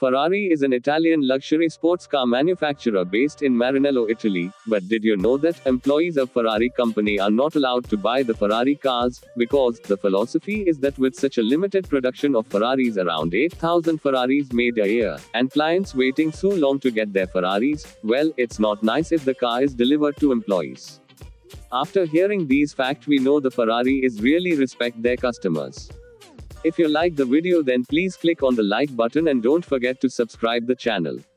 Ferrari is an Italian luxury sports car manufacturer based in Maranello, Italy. But did you know that employees of Ferrari company are not allowed to buy the Ferrari cars? Because the philosophy is that with such a limited production of Ferraris, around 8,000 Ferraris made a year, and clients waiting so long to get their Ferraris, well, it's not nice if the car is delivered to employees. After hearing these facts, we know the Ferrari is really respect their customers. If you like the video, then please click on the like button and don't forget to subscribe the channel.